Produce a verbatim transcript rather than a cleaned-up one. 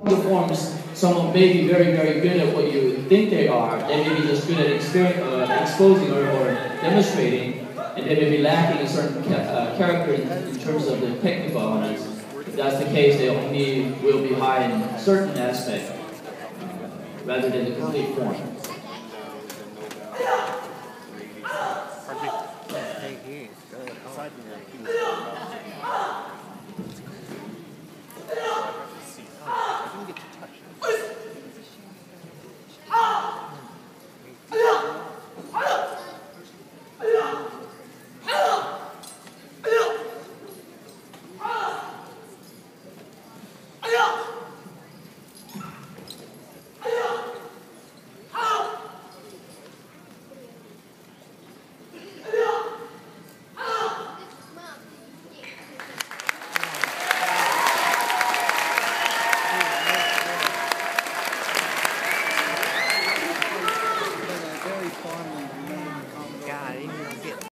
the forms, someone may be very, very good at what you think they are. They may be just good at exper uh, exposing or, or demonstrating, and they may be lacking a certain ca uh, character in, in terms of the technical elements. If that's the case, they only will be high in a certain aspect, rather than the complete form.